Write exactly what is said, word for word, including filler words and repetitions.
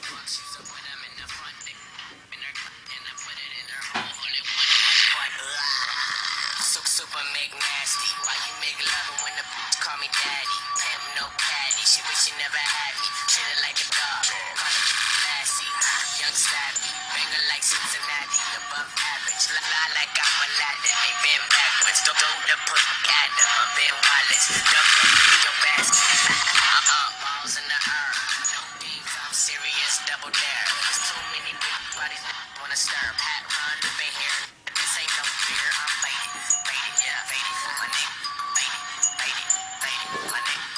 She's up when I'm in the front. In her cup, and I put it in her hole. Only one butt. Super, super make nasty. Why you make love when the bitch call me daddy? Pimp, no caddy. She wish she never had me. Treat her like a dog. Call her classy. Young savvy. Banger like Cincinnati. Above average. Lie like I'm a ladder. They been backwards. Don't go to put gather. I'm Ben Wallace. Don't come in your basket. Uh-uh. Balls in the earth. No games. I'm serious. Double dare.